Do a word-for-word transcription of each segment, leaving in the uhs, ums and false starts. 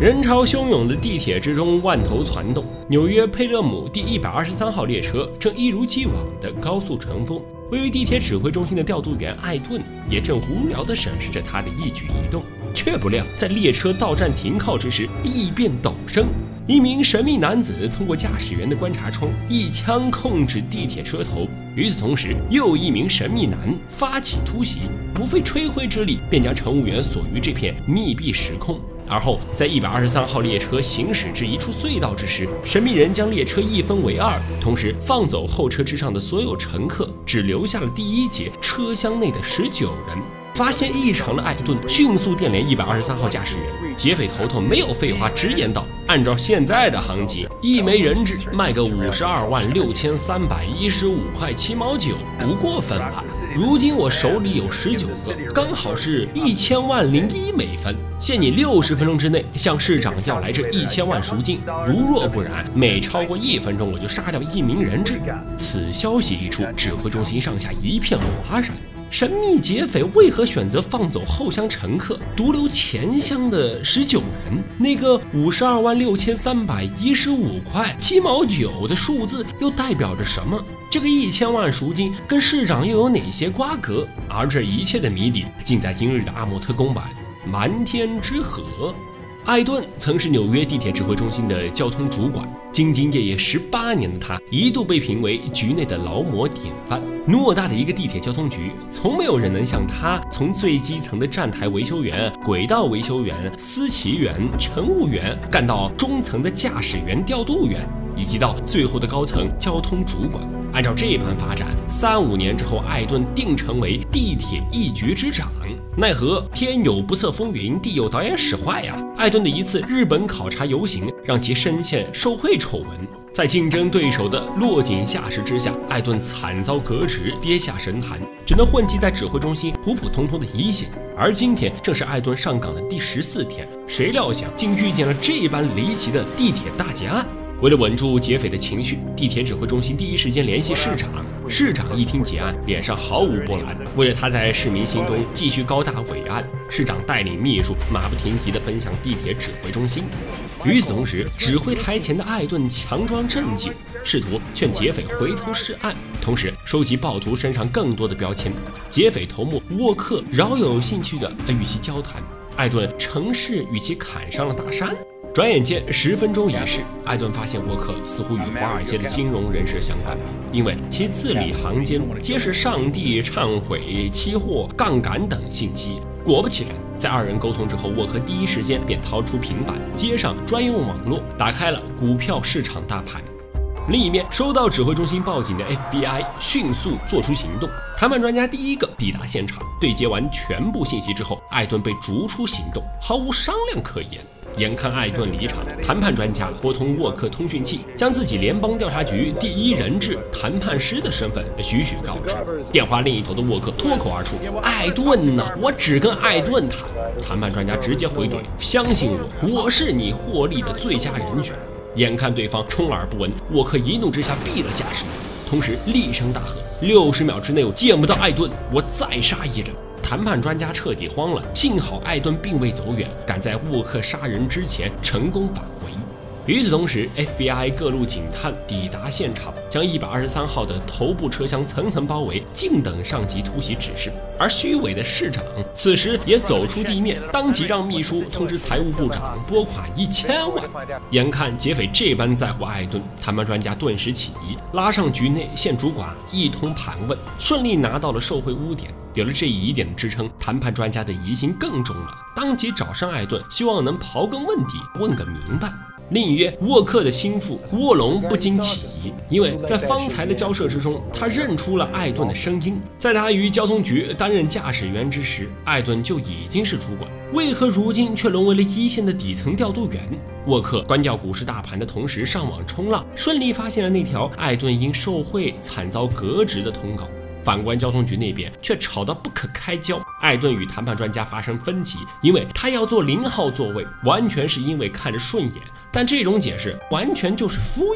人潮汹涌的地铁之中，万头攒动。纽约佩勒姆第一百二十三号列车正一如既往的高速乘风。位于地铁指挥中心的调度员艾顿也正无聊地审视着他的一举一动。却不料，在列车到站停靠之时，异变陡生。一名神秘男子通过驾驶员的观察窗，一枪控制地铁车头。与此同时，又一名神秘男发起突袭，不费吹灰之力便将乘务员锁于这片密闭时空。而后，在一百二十三号列车行驶至一处隧道之时，神秘人将列车一分为二，同时放走后车之上的所有乘客，只留下了第一节车厢内的十九人。发现异常的艾顿迅速电联一百二十三号驾驶员，劫匪头头没有废话，直言道：“按照现在的行情，一枚人质卖个五十二万六千三百一十五块七毛九，不过分吧？如今我手里有十九个，刚好是一千万零一美分。限你六十分钟之内向市长要来这一千万赎金，如若不然，每超过一分钟我就杀掉一名人质。”此消息一出，指挥中心上下一片哗然。神秘劫匪为何选择放走后厢乘客，独留前厢的十九人？那个五十二万六千三百一十五块七毛九的数字又代表着什么？这个一千万赎金跟市长又有哪些瓜葛？而这一切的谜底，尽在今日的阿莫特公版《瞒天之河》。艾顿曾是纽约地铁指挥中心的交通主管，兢兢业业十八年的他，一度被评为局内的劳模典范。偌大的一个地铁交通局，从没有人能像他从最基层的站台维修员、轨道维修员、司棋员、乘务员，干到中层的驾驶员调度员，以及到最后的高层交通主管。按照这般发展，三五年之后，艾顿定成为地铁一局之长。奈何天有不测风云，地有导演使坏呀！艾顿的一次日本考察游行，让其深陷受贿丑闻。在竞争对手的落井下石之下，艾顿惨遭革职，跌下神坛，只能混迹在指挥中心普普通通的一线。而今天正是艾顿上岗的第十四天，谁料想竟遇见了这般离奇的地铁大劫案。为了稳住劫匪的情绪，地铁指挥中心第一时间联系市长。市长一听劫案，脸上毫无波澜。为了他在市民心中继续高大伟岸，市长带领秘书马不停蹄地奔向地铁指挥中心。与此同时，指挥台前的艾顿强装镇静，试图劝劫匪回头是岸，同时收集暴徒身上更多的标签。劫匪头目沃克饶有兴趣地与其交谈，艾顿乘势与其砍上了大山。转眼间十分钟已逝，艾顿发现沃克似乎与华尔街的金融人士相关，因为其字里行间皆是上帝、忏悔、期货、杠杆等信息。果不其然，在二人沟通之后，沃克第一时间便掏出平板，接上专用网络，打开了股票市场大盘。另一面，收到指挥中心报警的 F B I 迅速做出行动，谈判专家第一个抵达现场，对接完全部信息之后，艾顿被逐出行动，毫无商量可言。眼看艾顿离场，谈判专家拨通沃克通讯器，将自己联邦调查局第一人质谈判师的身份徐徐告知。电话另一头的沃克脱口而出：“艾顿呐，我只跟艾顿谈。”谈判专家直接回怼：“相信我，我是你获利的最佳人选。”眼看对方充耳不闻，沃克一怒之下毙了驾驶员，同时厉声大喝：“六十秒之内我见不到艾顿，我再杀一人！”谈判专家彻底慌了，幸好艾顿并未走远，赶在沃克杀人之前成功返回。与此同时 ，F B I 各路警探抵达现场，将一百二十三号的头部车厢层层包围，静等上级突袭指示。而虚伪的市长此时也走出地面，当即让秘书通知财务部长拨款一千万。眼看劫匪这般在乎艾顿，谈判专家顿时起疑，拉上局内现主管一通盘问，顺利拿到了受贿污点。有了这一疑点的支撑，谈判专家的疑心更重了，当即找上艾顿，希望能刨根问底，问个明白。另一边，沃克的心腹沃龙不禁起疑，因为在方才的交涉之中，他认出了艾顿的声音。在他于交通局担任驾驶员之时，艾顿就已经是主管，为何如今却沦为了一线的底层调度员？沃克关掉股市大盘的同时，上网冲浪，顺利发现了那条艾顿因受贿惨遭革职的通告。反观交通局那边却吵得不可开交，艾顿与谈判专家发生分歧，因为他要坐零号座位，完全是因为看着顺眼，但这种解释完全就是敷衍。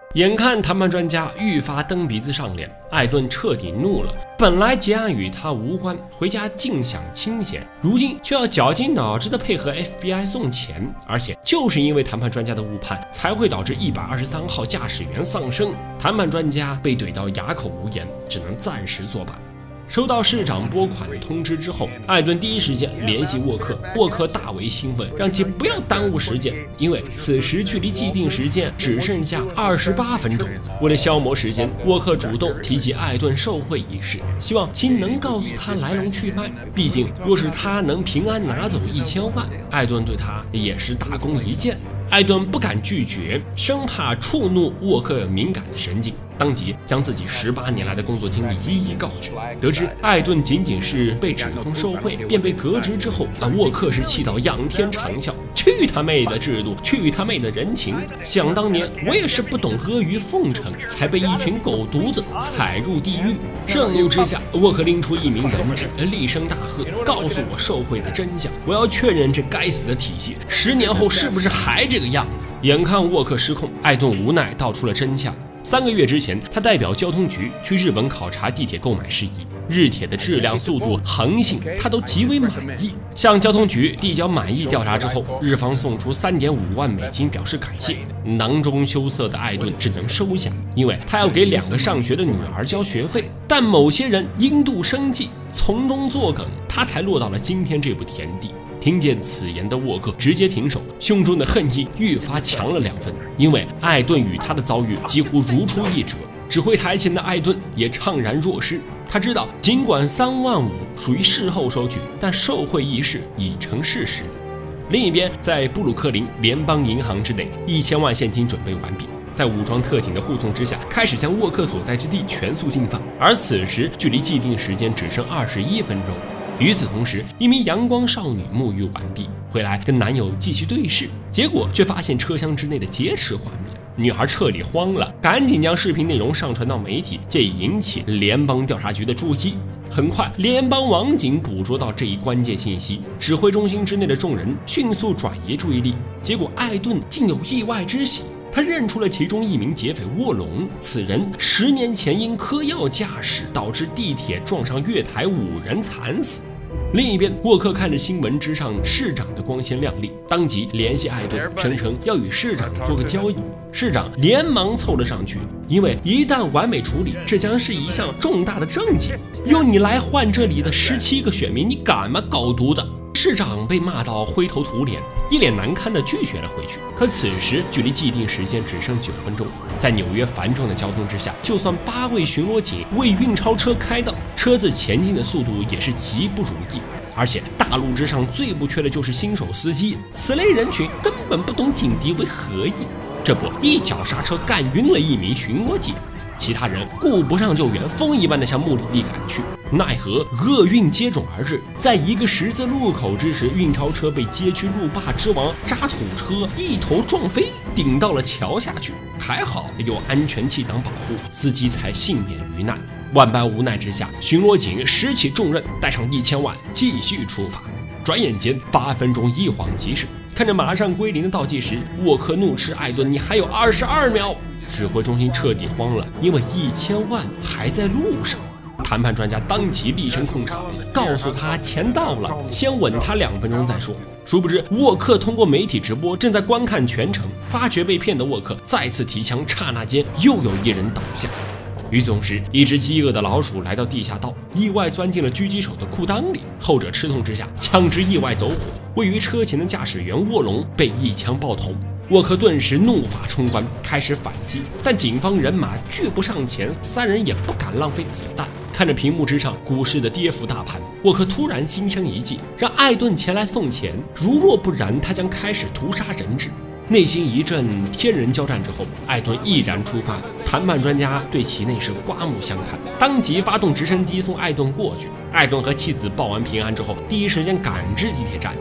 眼看谈判专家愈发蹬鼻子上脸，艾顿彻底怒了。本来结案与他无关，回家尽享清闲，如今却要绞尽脑汁的配合 F B I 送钱，而且就是因为谈判专家的误判，才会导致一百二十三号驾驶员丧生。谈判专家被怼到哑口无言，只能暂时作罢。收到市长拨款通知之后，艾顿第一时间联系沃克，沃克大为兴奋，让其不要耽误时间，因为此时距离既定时间只剩下二十八分钟。为了消磨时间，沃克主动提及艾顿受贿一事，希望其能告诉他来龙去脉。毕竟，若是他能平安拿走一千万，艾顿对他也是大功一件。艾顿不敢拒绝，生怕触怒沃克敏感的神经，当即将自己十八年来的工作经历一一告知。得知艾顿仅仅是被指控受贿便被革职之后，啊，沃克是气到仰天长啸：“去他妹的制度，去他妹的人情！想当年我也是不懂阿谀奉承，才被一群狗犊子踩入地狱。”盛怒之下，沃克拎出一名人质，厉声大喝：“告诉我受贿的真相！我要确认这该死的体系，十年后是不是还这个样子？”眼看沃克失控，艾顿无奈道出了真相。三个月之前，他代表交通局去日本考察地铁购买事宜，日铁的质量、速度、恒信，他都极为满意。向交通局递交满意调查之后，日方送出 三点五万美金表示感谢。囊中羞涩的艾顿只能收下，因为他要给两个上学的女儿交学费。但某些人因妒生计，从中作梗，他才落到了今天这步田地。听见此言的沃克直接停手，胸中的恨意愈发强了两分，因为艾顿与他的遭遇几乎如出一辙。指挥台前的艾顿也怅然若失，他知道尽管三万五属于事后收取，但受贿一事已成事实。另一边，在布鲁克林联邦银行之内，一千万现金准备完毕，在武装特警的护送之下，开始向沃克所在之地全速进发。而此时距离既定时间只剩二十一分钟。与此同时，一名阳光少女沐浴完毕，回来跟男友继续对视，结果却发现车厢之内的劫持画面。女孩彻底慌了，赶紧将视频内容上传到媒体，借以引起联邦调查局的注意。很快，联邦网警捕捉到这一关键信息，指挥中心之内的众人迅速转移注意力。结果，艾顿竟有意外之喜。他认出了其中一名劫匪卧龙，此人十年前因嗑药驾驶导致地铁撞上月台，五人惨死。另一边，沃克看着新闻之上市长的光鲜亮丽，当即联系艾顿，声称要与市长做个交易。市长连忙凑了上去，因为一旦完美处理，这将是一项重大的政绩。用你来换这里的十七个选民，你敢吗，狗犊子！市长被骂到灰头土脸，一脸难堪地拒绝了回去。可此时距离既定时间只剩九分钟，在纽约繁重的交通之下，就算八位巡逻警为运钞车开道，车子前进的速度也是极不如意。而且大路之上最不缺的就是新手司机，此类人群根本不懂警笛为何意。这不，一脚刹车干晕了一名巡逻警。其他人顾不上救援，风一般的向目的地赶去。奈何厄运接踵而至，在一个十字路口之时，运钞车被街区路霸之王渣土车一头撞飞，顶到了桥下去。还好有安全气囊保护，司机才幸免于难。万般无奈之下，巡逻警拾起重任，带上一千万，继续出发。转眼间，八分钟一晃即逝。看着马上归零的倒计时，沃克怒斥艾顿：“你还有二十二秒！”指挥中心彻底慌了，因为一千万还在路上。谈判专家当即厉声控场，告诉他钱到了，先稳他两分钟再说。殊不知，沃克通过媒体直播正在观看全程，发觉被骗的沃克再次提枪，刹那间又有一人倒下。与此同时，一只饥饿的老鼠来到地下道，意外钻进了狙击手的裤裆里，后者吃痛之下，枪支意外走火，位于车前的驾驶员卧龙被一枪爆头。沃克顿时怒发冲冠，开始反击，但警方人马拒不上前，三人也不敢浪费子弹。看着屏幕之上股市的跌幅大盘，沃克突然心生一计，让艾顿前来送钱，如若不然，他将开始屠杀人质。内心一阵天人交战之后，艾顿毅然出发。谈判专家对其内是刮目相看，当即发动直升机送艾顿过去。艾顿和妻子报完平安之后，第一时间赶至地铁站。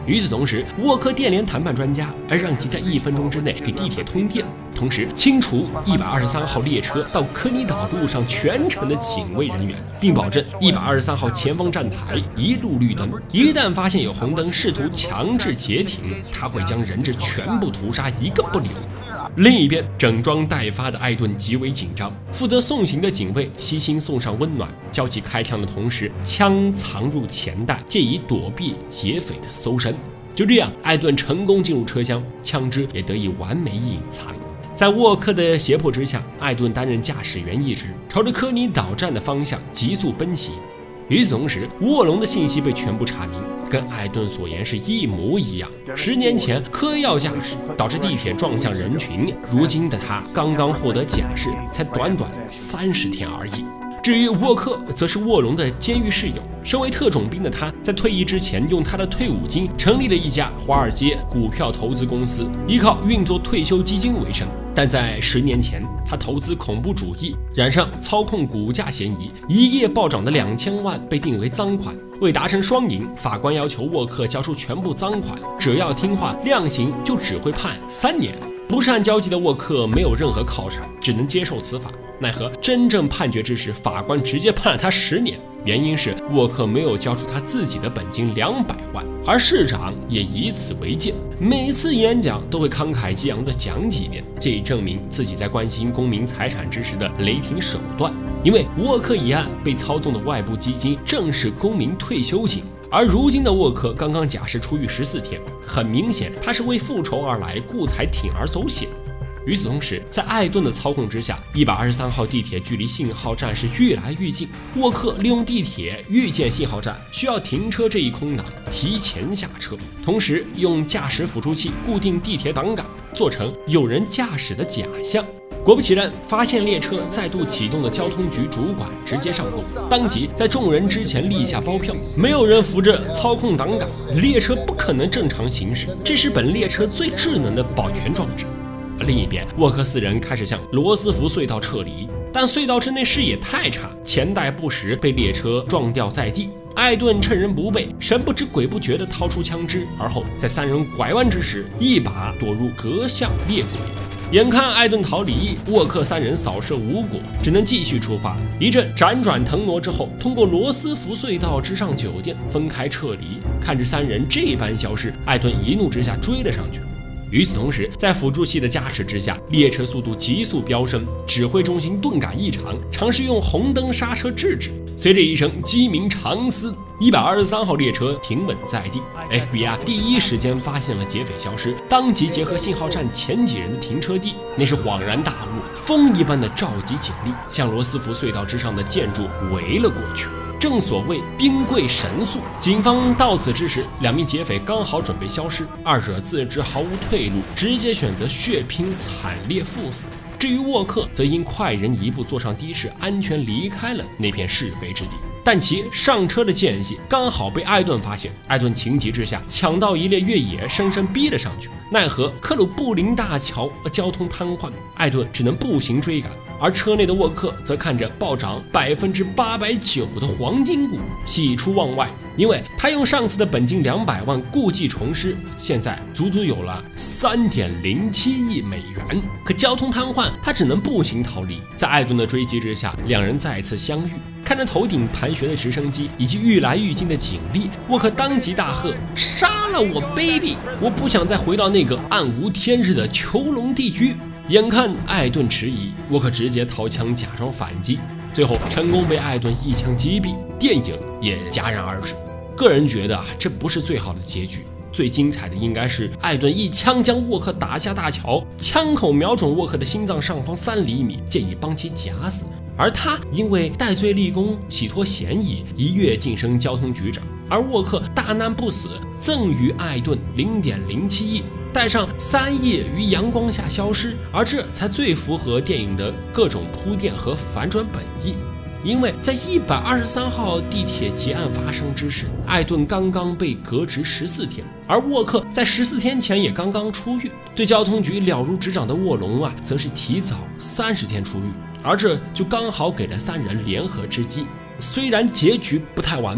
与此同时，沃克电联谈判专家而让其在一分钟之内给地铁通电，同时清除一百二十三号列车到科尼岛路上全程的警卫人员，并保证一百二十三号前方站台一路绿灯，一旦发现有红灯试图强制截停，他会将人质全部屠杀，一个不留。另一边，整装待发的艾顿极为紧张，负责送行的警卫悉心送上温暖，教其开枪的同时，枪藏入钱袋，借以躲避劫匪的搜身。就这样，艾顿成功进入车厢，枪支也得以完美隐藏。在沃克的胁迫之下，艾顿担任驾驶员一职，朝着科尼岛站的方向急速奔袭。与此同时，卧龙的信息被全部查明，跟艾顿所言是一模一样。十年前嗑药驾驶导致地铁撞向人群，如今的他刚刚获得假释，才短短三十天而已。至于沃克，则是卧龙的监狱室友。身为特种兵的他，在退役之前，用他的退伍金成立了一家华尔街股票投资公司，依靠运作退休基金为生。但在十年前，他投资恐怖主义，染上操控股价嫌疑，一夜暴涨的两千万被定为赃款。为达成双赢，法官要求沃克交出全部赃款，只要听话，量刑就只会判三年。不善交际的沃克没有任何靠山，只能接受此法。奈何真正判决之时，法官直接判了他十年，原因是沃克没有交出他自己的本金两百万，而市长也以此为戒，每次演讲都会慷慨激昂地讲几遍，借以证明自己在关心公民财产之时的雷霆手段。因为沃克一案被操纵的外部基金正是公民退休金，而如今的沃克刚刚假释出狱十四天，很明显他是为复仇而来，故才铤而走险。与此同时，在艾顿的操控之下，一百二十三号地铁距离信号站是越来越近。沃克利用地铁预见信号站需要停车这一空档，提前下车，同时用驾驶辅助器固定地铁挡杆，做成有人驾驶的假象。果不其然，发现列车再度启动的交通局主管直接上供，当即在众人之前立下包票，没有人扶着操控挡杆，列车不可能正常行驶，这是本列车最智能的保全装置。另一边，沃克四人开始向罗斯福隧道撤离，但隧道之内视野太差，钱袋不时被列车撞掉在地。艾顿趁人不备，神不知鬼不觉地掏出枪支，而后在三人拐弯之时，一把躲入隔巷列轨。眼看艾顿逃离，沃克三人扫射无果，只能继续出发。一阵辗转腾挪之后，通过罗斯福隧道直上酒店，分开撤离。看着三人这般消失，艾顿一怒之下追了上去。与此同时，在辅助器的加持之下，列车速度急速飙升，指挥中心顿感异常，尝试用红灯刹车制止。随着一声鸡鸣长嘶，一百二十三号列车停稳在地。F B I 第一时间发现了劫匪消失，当即结合信号站前几人的停车地，那是恍然大悟，风一般的召集警力，向罗斯福隧道之上的建筑围了过去。正所谓兵贵神速，警方到此之时，两名劫匪刚好准备消失，二者自知毫无退路，直接选择血拼惨烈赴死。至于沃克，则因快人一步坐上的士，安全离开了那片是非之地。但其上车的间隙刚好被艾顿发现，艾顿情急之下抢到一列越野，生生逼了上去。奈何克鲁布林大桥交通瘫痪，艾顿只能步行追赶，而车内的沃克则看着暴涨百分之八百九的黄金股，喜出望外，因为他用上次的本金两百万故技重施，现在足足有了三点零七亿美元。可交通瘫痪，他只能步行逃离。在艾顿的追击之下，两人再次相遇。看着头顶盘旋的直升机以及愈来愈近的警力，沃克当即大喝：“杀了我 baby！ 我不想再回到那个暗无天日的囚笼地狱！”眼看艾顿迟疑，沃克直接掏枪假装反击，最后成功被艾顿一枪击毙。电影也戛然而止。个人觉得啊，这不是最好的结局。最精彩的应该是艾顿一枪将沃克打下大桥，枪口瞄准沃克的心脏上方三厘米，借以帮其假死。而他因为戴罪立功，洗脱嫌疑，一跃晋升交通局长。而沃克大难不死，赠予艾顿 零点零七亿，带上三亿于阳光下消失，而这才最符合电影的各种铺垫和反转本意。因为在一百二十三号地铁劫案发生之时，艾顿刚刚被革职十四天，而沃克在十四天前也刚刚出狱。对交通局了如指掌的卧龙啊，则是提早三十天出狱，而这就刚好给了三人联合之机。虽然结局不太完美，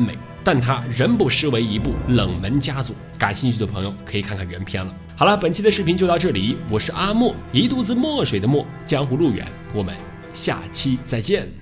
但它仍不失为一部冷门佳作。感兴趣的朋友可以看看原片了。好了，本期的视频就到这里，我是阿莫，一肚子墨水的墨，江湖路远，我们下期再见。